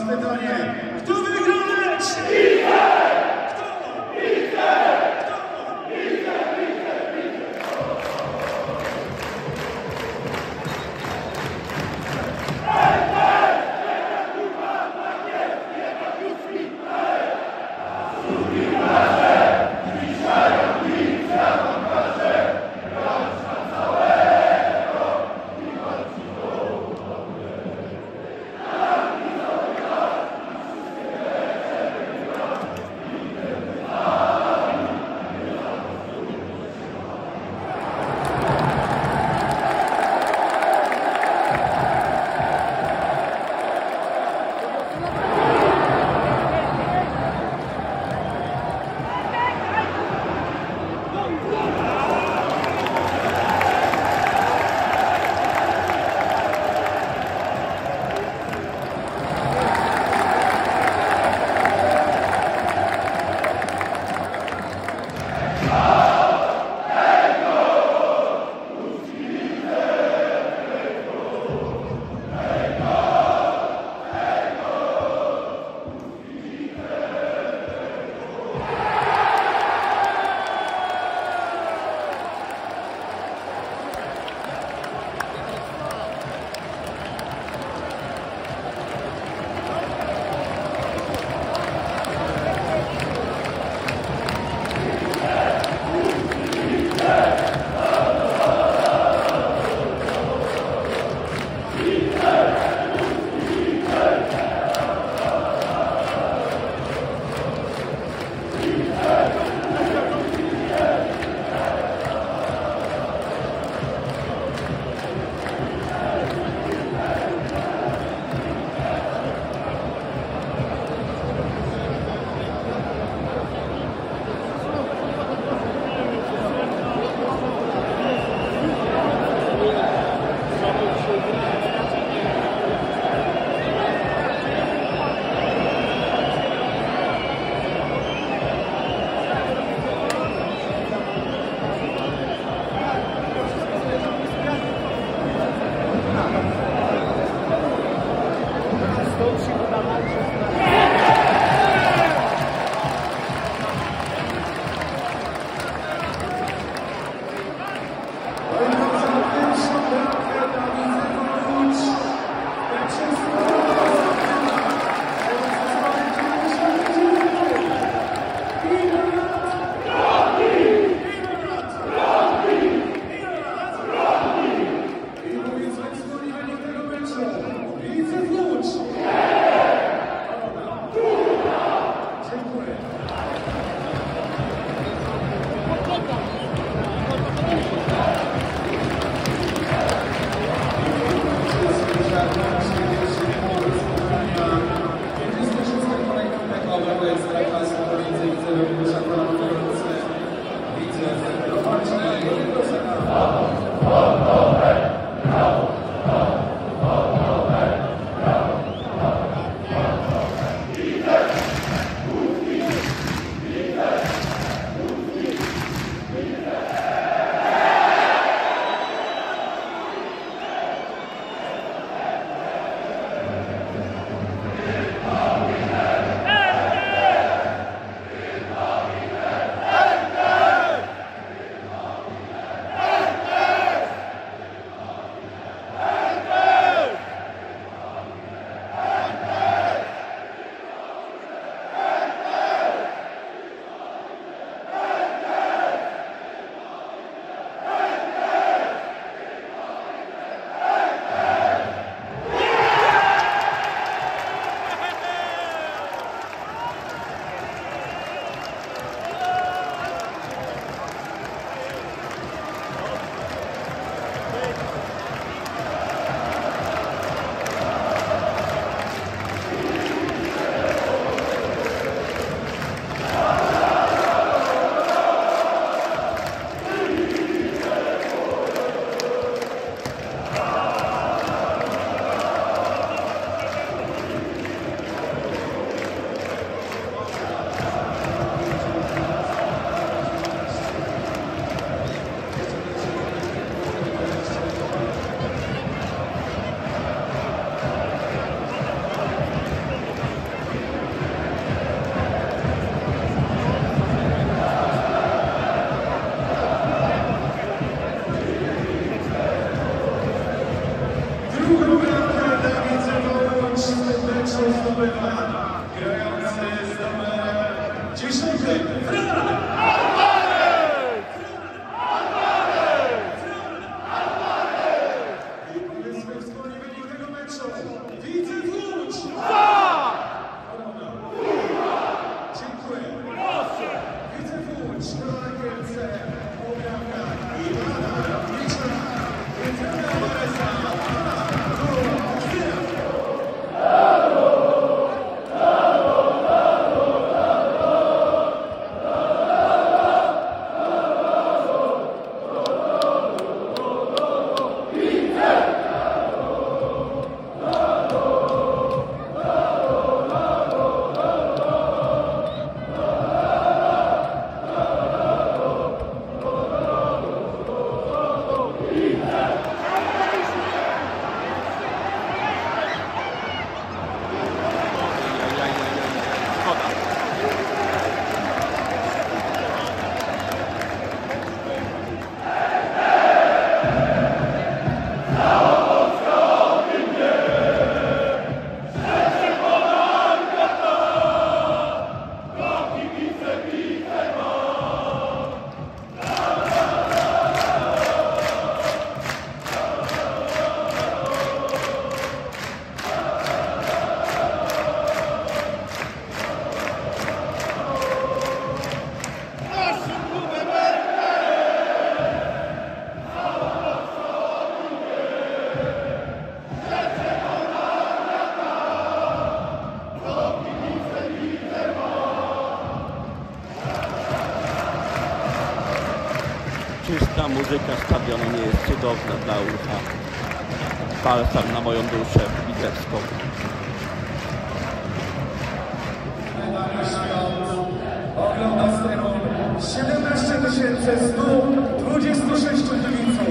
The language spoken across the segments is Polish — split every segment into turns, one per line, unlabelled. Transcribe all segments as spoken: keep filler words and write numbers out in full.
pytanie. Kto wygrał mecz? Kto? zdobywa grający z numerem dziesiątym. I powiedzmy wspólnie wynik tego meczu. Widzew Łódź! Dziękuję. Widzew Łódź, Korona Kielce, Poprawka i Rada Lotnicza. Wycena Maresa,
czysta muzyka stadionu nie jest cudowna dla ucha. Balsam na moją duszę widzewską.
ogląda stadion siedemnaście tysięcy sto dwadzieścia sześć kibiców.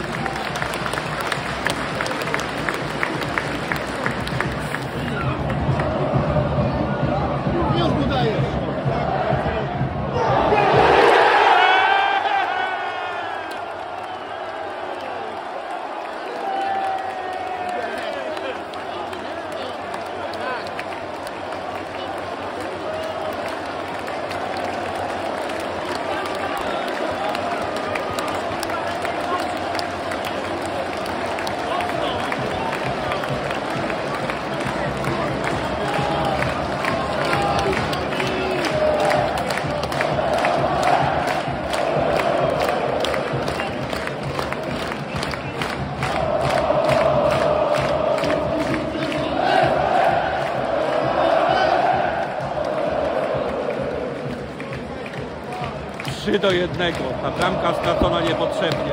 trzy do jednego. Ta bramka stracona niepotrzebnie.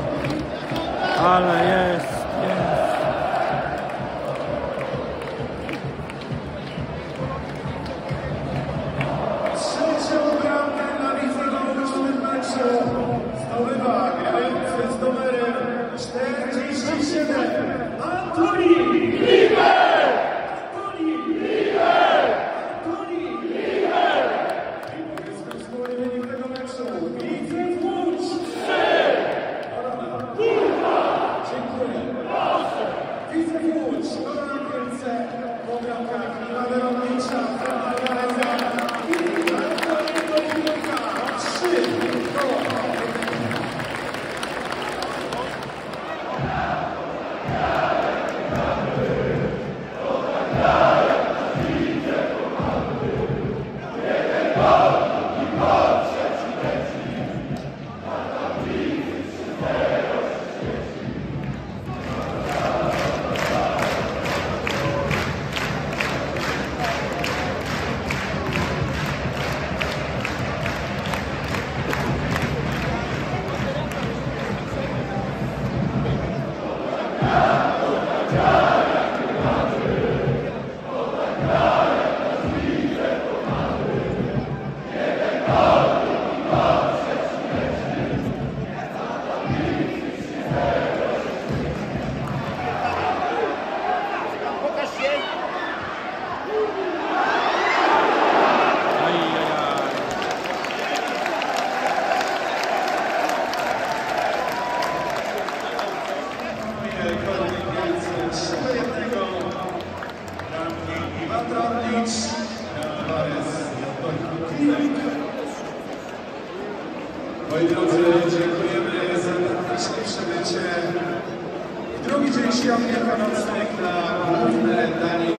Ale jest, jest.
Trzecią bramkę na Widzew w tym meczu zdobywa grający z numerem czterdzieści siedem Antoni Liber! Antoni Liber! Antoni Liber! I powiedzmy wspólnie wynik tego meczu. Widzew Łódź! trzy! Korona Kurwa! Dziękuję. Widzew Łódź, Korona Kielce, Poprawka i Rada Lotnicza. Natan Licz, Alvarez, Kulek. Moi drodzy, dziękujemy za fantastyczne przybycie w drugi dzień świąt wielkanocnych na główne danie.